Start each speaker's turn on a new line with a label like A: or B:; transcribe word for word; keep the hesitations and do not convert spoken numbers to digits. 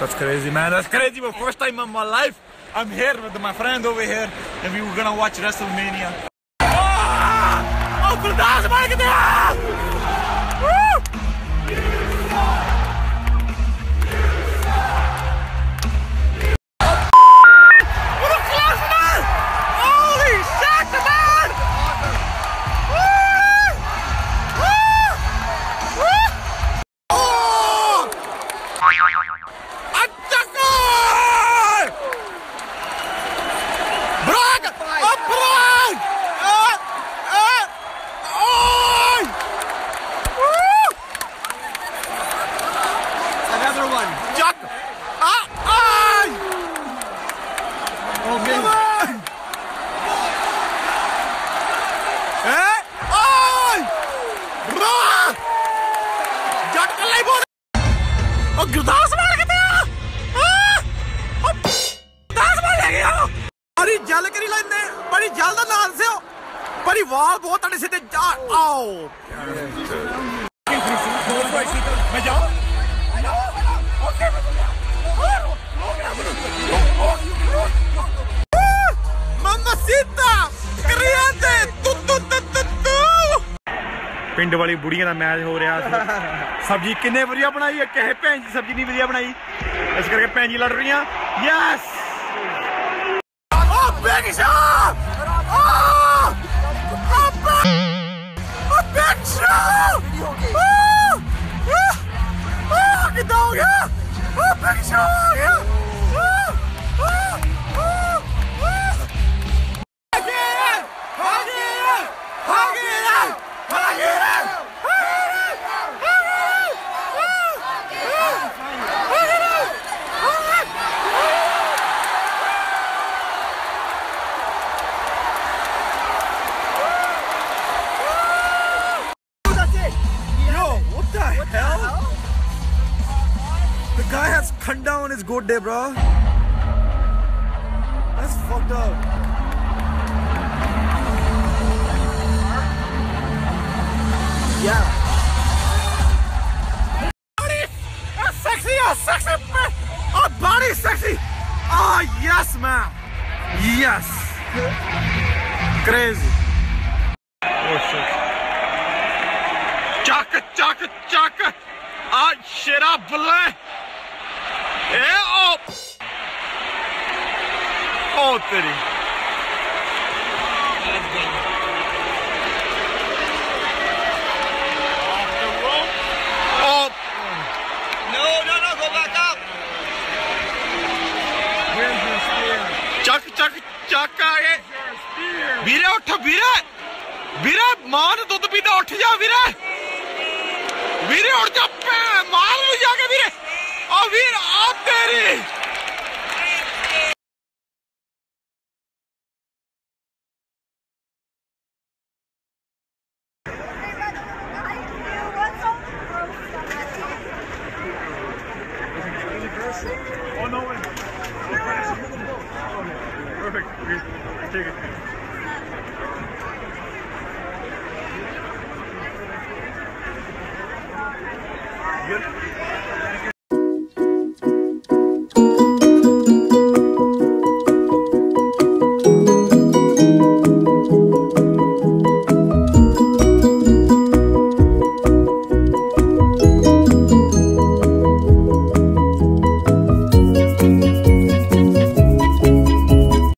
A: That's crazy, man. That's crazy. For the first time in my life, I'm here with my friend over here, and we were gonna watch WrestleMania. Oh, Gurdas मार के दिया!
B: बड़ी जल करी लेने बड़ी जल दा नाल से बड़ी वाल बहुत अड़े सीधे जा आओ मैं जाऊं Mamacita क्रियाते तू तू तू तू पिंड वाली बुढ़ियां दा मैच हो रहा सब्जी किन्ने वधिया बनाई है कहे भैन जी सब्जी नहीं वधिया बनाई इस करके भैन जी लड़ रही हैं yes Big Show! Oh! Oh, Big Show! Oh! Oh, get down here! Oh, Big Show! Yeah! Oh! Oh! Oh! Oh! Hug it! Hug it! Hug it! Hug it! The guy has khanda on his goat day, bro. That's fucked up. Yeah. Body, that's sexy, oh, sexy, oh, body, sexy. Oh, yes, man. Yes. Crazy. Oh, shit. Chaka, chaka, chaka. Ah, shit up, boy. Yeah, oh. Oh, titty. Oh. No, no, no, go back up. Where's your spear? Chaka, chaka, chaka. Vire, utha, vire. Vire, maan, dudh peeta, uth ja, vire. Vire, uth ja, maar nu jaake, vire. Oh, vire, oh, teri. Oh, no way. Perfect. Take it.